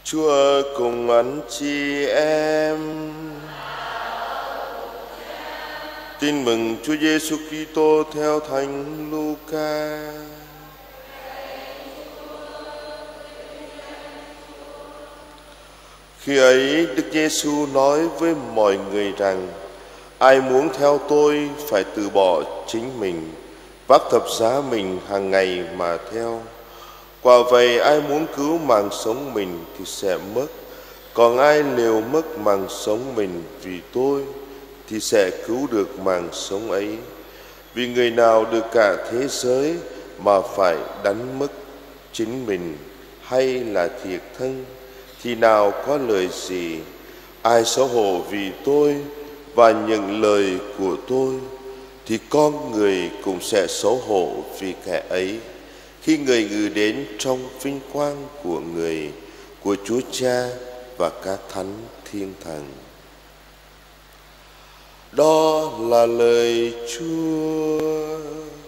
Chúa cùng anh chị em. Tin mừng Chúa Giêsu Kitô theo Thánh Luca. Khi ấy Đức Giêsu nói với mọi người rằng: ai muốn theo tôi phải từ bỏ chính mình, vác thập giá mình hàng ngày mà theo. Quả vậy, ai muốn cứu mạng sống mình thì sẽ mất, còn ai liều mất mạng sống mình vì tôi thì sẽ cứu được mạng sống ấy. Vì người nào được cả thế giới mà phải đánh mất chính mình hay là thiệt thân thì nào có lợi gì? Ai xấu hổ vì tôi và những lời của tôi thì con người cũng sẽ xấu hổ vì kẻ ấy, khi người ngự đến trong vinh quang của người, của Chúa Cha và các thánh thiên thần. Đó là lời Chúa.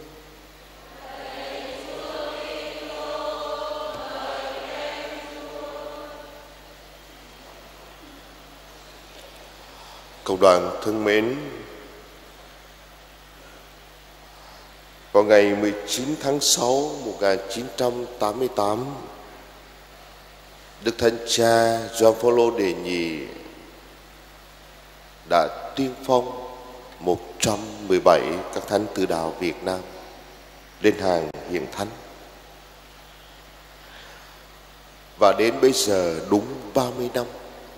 Cộng đoàn thân mến, vào ngày 19 tháng 6 1988, Đức Thánh Cha Gioan Phaolô đệ nhị đã tuyên phong 117 các thánh tử đạo Việt Nam lên hàng hiển thánh. Và đến bây giờ đúng 30 năm,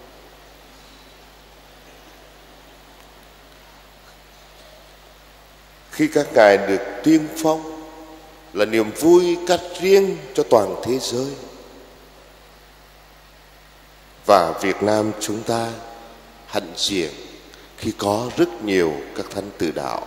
khi các ngài được tuyên phong là niềm vui cắt riêng cho toàn thế giới. Và Việt Nam chúng ta hạnh diện khi có rất nhiều các thánh tử đạo.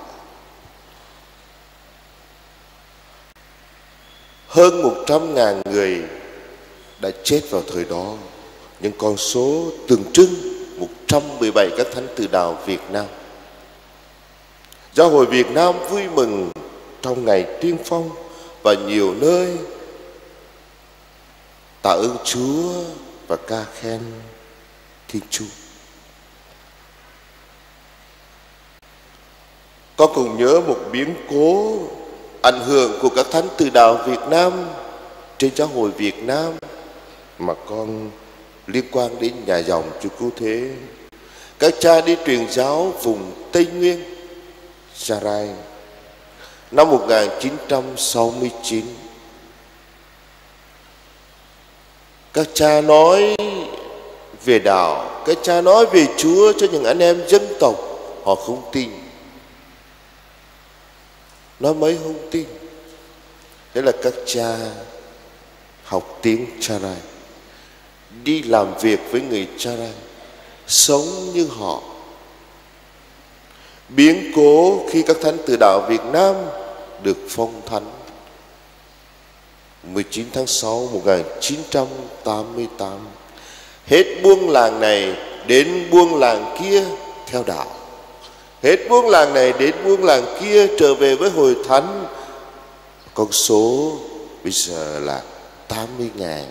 Hơn 100.000 người đã chết vào thời đó, những con số tượng trưng 117 các thánh tử đạo Việt Nam. Giáo hội Việt Nam vui mừng trong ngày tuyên phong và nhiều nơi tạ ơn Chúa và ca khen Thiên Chúa. Con cùng nhớ một biến cố ảnh hưởng của các thánh tử đạo Việt Nam trên giáo hội Việt Nam mà con liên quan đến nhà dòng Chúa Cứu Thế. Các cha đi truyền giáo vùng Tây Nguyên, Gia Rai, năm 1969. Các cha nói về đạo, các cha nói về Chúa cho những anh em dân tộc, họ không tin. Nói mấy không tin. Thế là các cha học tiếng Cha Rai, đi làm việc với người Cha Rai, sống như họ. Biến cố khi các thánh tử đạo Việt Nam được phong thánh 19 tháng 6 1988. Hết buông làng này đến buông làng kia theo đạo, hết buông làng này đến buông làng kia trở về với hội thánh. Con số bây giờ là 80.000.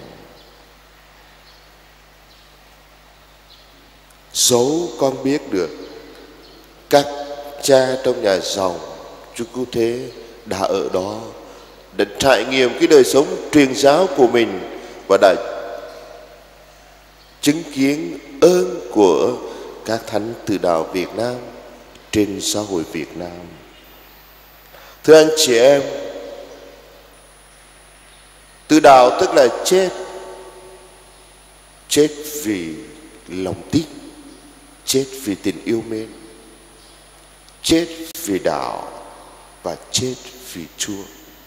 Dẫu con biết được các cha trong nhà dòng Chúa Cứu Thế đã ở đó, đã trải nghiệm cái đời sống truyền giáo của mình và đã chứng kiến ơn của các thánh tử đạo Việt Nam trên xã hội Việt Nam. Thưa anh chị em, tử đạo tức là chết. Chết vì lòng tin, chết vì tình yêu mến, chết vì đạo và chết vì Chúa.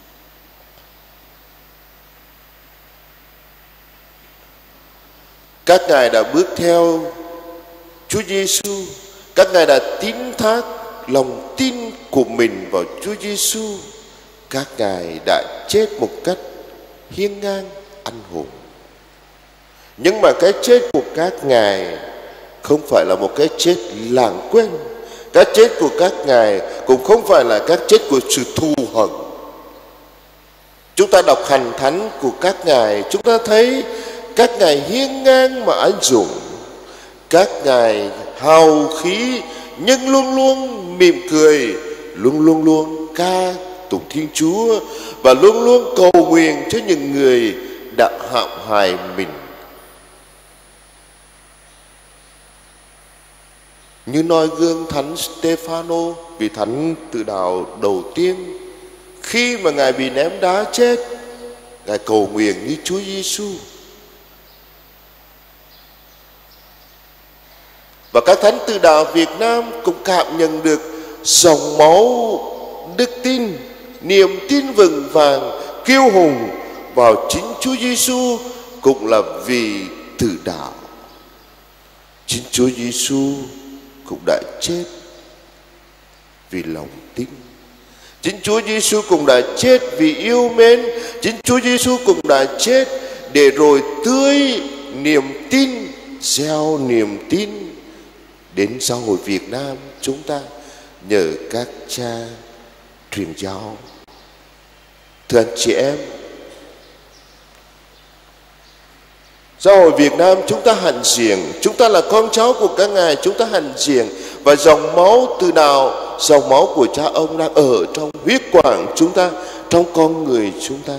Các ngài đã bước theo Chúa Giêsu, các ngài đã tín thác lòng tin của mình vào Chúa Giêsu, các ngài đã chết một cách hiên ngang anh hùng. Nhưng mà cái chết của các ngài không phải là một cái chết lãng quên. Cái chết của các ngài cũng không phải là cái chết của sự thù hận. Chúng ta đọc hành thánh của các ngài, chúng ta thấy các ngài hiên ngang mà anh dũng, các ngài hào khí nhưng luôn luôn mỉm cười, luôn luôn ca tụng Thiên Chúa và luôn luôn cầu nguyện cho những người đã hãm hại mình. Như noi gương Thánh Stefano, vị thánh tự đạo đầu tiên, khi mà ngài bị ném đá chết, ngài cầu nguyện như Chúa Giêsu. Và các thánh tự đạo Việt Nam cũng cảm nhận được dòng máu đức tin, niềm tin vững vàng kiêu hùng vào chính Chúa Giêsu, cũng là vì tự đạo. Chính Chúa Giêsu cũng đã chết vì lòng tin. Chính Chúa Giêsu cũng đã chết vì yêu mến. Chính Chúa Giêsu cũng đã chết để rồi tưới niềm tin, gieo niềm tin đến giáo hội Việt Nam chúng ta nhờ các cha truyền giáo. Thưa anh chị em, giáo hội Việt Nam chúng ta hạnh diện, chúng ta là con cháu của các ngài, chúng ta hạnh diện, và dòng máu từ đạo, dòng máu của cha ông đang ở trong huyết quản chúng ta, trong con người chúng ta.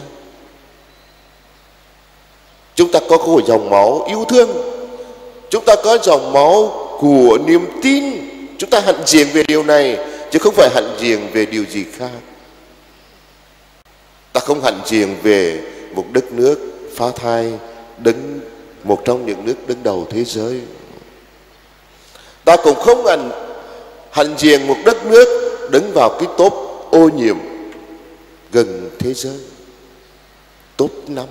Chúng ta có một dòng máu yêu thương, chúng ta có dòng máu của niềm tin. Chúng ta hạnh diện về điều này chứ không phải hạnh diện về điều gì khác. Ta không hạnh diện về một đất nước phá thai, đứng một trong những nước đứng đầu thế giới. Ta cũng không hạnh diện một đất nước đứng vào cái top ô nhiễm gần thế giới, top 5.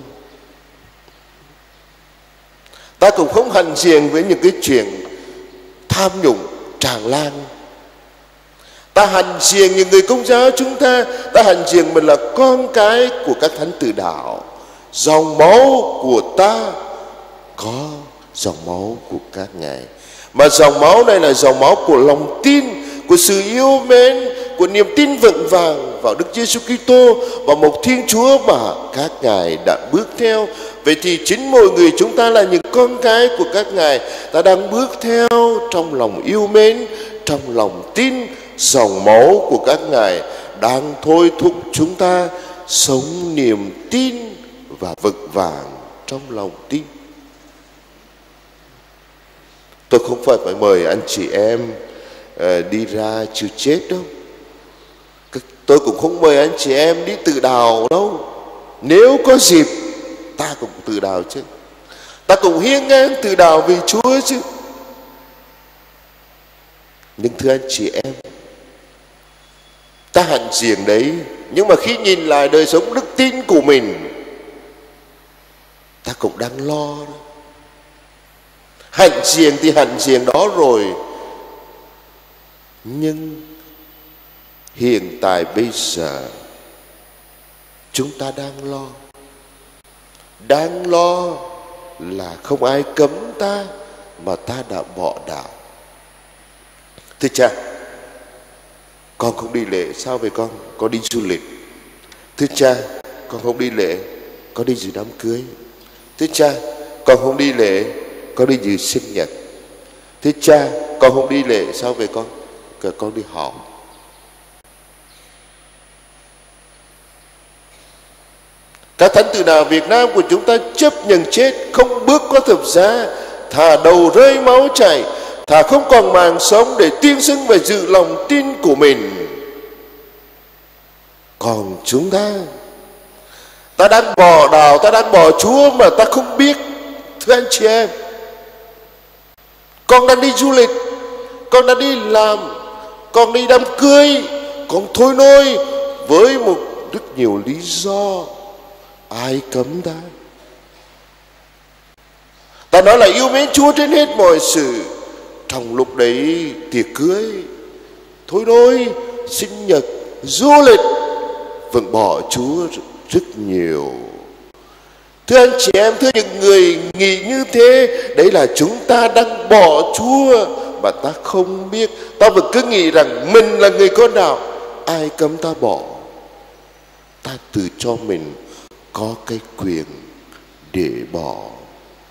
Ta cũng không hạnh diện với những cái chuyện tham nhũng tràn lan. Ta hạnh diện những người Công giáo chúng ta, ta hạnh diện mình là con cái của các thánh tử đạo. Dòng máu của ta có dòng máu của các ngài, mà dòng máu này là dòng máu của lòng tin, của sự yêu mến, của niềm tin vững vàng vào Đức Giêsu Kitô và một Thiên Chúa mà các ngài đã bước theo. Vậy thì chính mỗi người chúng ta là những con cái của các ngài, ta đang bước theo trong lòng yêu mến, trong lòng tin. Dòng máu của các ngài đang thôi thúc chúng ta sống niềm tin và vững vàng trong lòng tin. Tôi không phải mời anh chị em đi ra chịu chết đâu. Tôi cũng không mời anh chị em đi tự đào đâu. Nếu có dịp ta cũng tự đào chứ, ta cũng hiên ngang tự đào vì Chúa chứ. Nhưng thưa anh chị em, ta hạnh diện đấy, nhưng mà khi nhìn lại đời sống đức tin của mình, ta cũng đang lo đó. Hạnh diện thì hạnh diện đó rồi, nhưng hiện tại bây giờ chúng ta đang lo là không ai cấm ta mà ta đã bỏ đạo. Thưa cha, con không đi lễ, sao về con đi du lịch. Thưa cha, con không đi lễ, con đi dự đám cưới. Thưa cha, con không đi lễ, con đi dự sinh nhật. Thưa cha, con không đi lễ, sao về con đi học. Các thánh tử đạo Việt Nam của chúng ta chấp nhận chết, không bước qua thập giá, thà đầu rơi máu chảy, thà không còn màng sống để tuyên xưng và giữ lòng tin của mình. Còn chúng ta đang bỏ đạo, ta đang bỏ Chúa mà ta không biết. Thưa anh chị em, con đang đi du lịch, con đang đi làm, con đi đám cưới, con thôi nôi với một rất nhiều lý do. Ai cấm ta? Ta nói là yêu mến Chúa trên hết mọi sự. Trong lúc đấy tiệc cưới, thôi nôi, sinh nhật, du lịch, vẫn bỏ Chúa rất nhiều. Thưa anh chị em, thưa những người nghĩ như thế, đấy là chúng ta đang bỏ Chúa mà ta không biết. Ta vẫn cứ nghĩ rằng mình là người con đạo. Ai cấm ta bỏ? Ta tự cho mình có cái quyền để bỏ.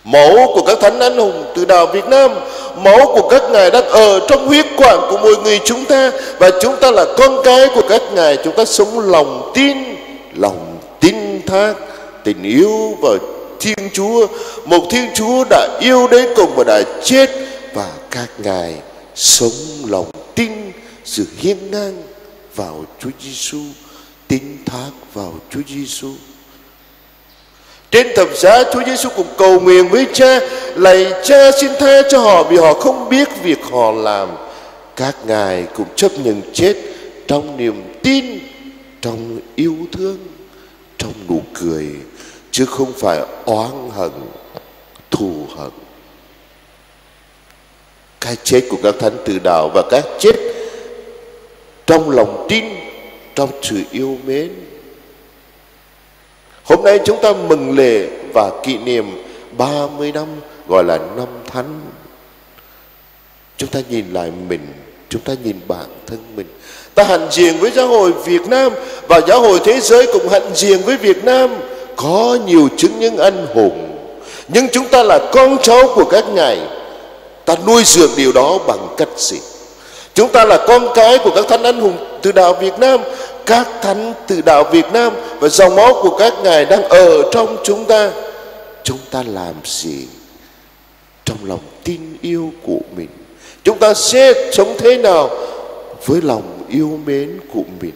Máu của các thánh anh hùng từ đạo Việt Nam, máu của các ngài đang ở trong huyết quản của mỗi người chúng ta, và chúng ta là con cái của các ngài. Chúng ta sống lòng tin thác, tình yêu vào Thiên Chúa, một Thiên Chúa đã yêu đến cùng và đã chết, và các ngài sống lòng tin, sự hiên ngang vào Chúa Giêsu, tin thác vào Chúa Giêsu. Trên thập giá, Chúa Giêsu cũng cầu nguyện với Cha: lạy Cha, xin tha cho họ vì họ không biết việc họ làm. Các ngài cũng chấp nhận chết trong niềm tin, trong yêu thương, trong nụ cười, chứ không phải oán hận, thù hận. Cái chết của các thánh tử đạo và cái chết trong lòng tin, trong sự yêu mến. Hôm nay chúng ta mừng lễ và kỷ niệm 30 năm gọi là năm thánh. Chúng ta nhìn lại mình, chúng ta nhìn bản thân mình. Ta hạnh diện với giáo hội Việt Nam, và giáo hội thế giới cũng hạnh diện với Việt Nam. Có nhiều chứng nhân anh hùng, nhưng chúng ta là con cháu của các ngài. Ta nuôi dưỡng điều đó bằng cách gì? Chúng ta là con cái của các thánh anh hùng từ đạo Việt Nam. Các thánh từ đạo Việt Nam và dòng máu của các ngài đang ở trong chúng ta. Chúng ta làm gì trong lòng tin yêu của mình? Chúng ta sẽ sống thế nào với lòng yêu mến của mình?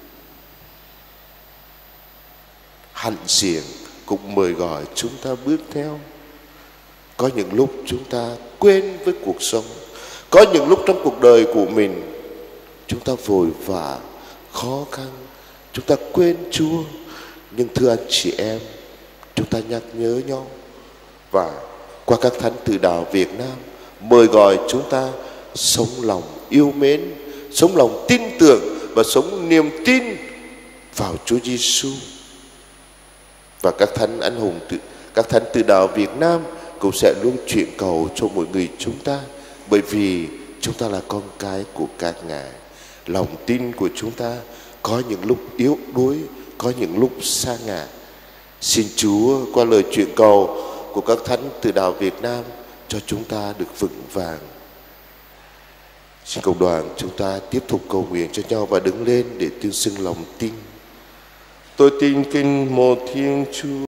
Hạnh diện cũng mời gọi chúng ta bước theo. Có những lúc chúng ta quên với cuộc sống, có những lúc trong cuộc đời của mình chúng ta vội vã, khó khăn, chúng ta quên Chúa. Nhưng thưa anh chị em, chúng ta nhắc nhớ nhau, và qua các thánh tử đạo Việt Nam mời gọi chúng ta sống lòng yêu mến, sống lòng tin tưởng và sống niềm tin vào Chúa Giêsu. Và các thánh anh hùng, các thánh tử đạo Việt Nam cũng sẽ luôn chuyển cầu cho mỗi người chúng ta, bởi vì chúng ta là con cái của các ngài. Lòng tin của chúng ta có những lúc yếu đuối, có những lúc sa ngã. Xin Chúa qua lời chuyển cầu của các thánh tử đạo Việt Nam cho chúng ta được vững vàng. Xin cộng đoàn chúng ta tiếp tục cầu nguyện cho nhau và đứng lên để tuyên xưng lòng tin. Tôi tin kính một Thiên Chúa.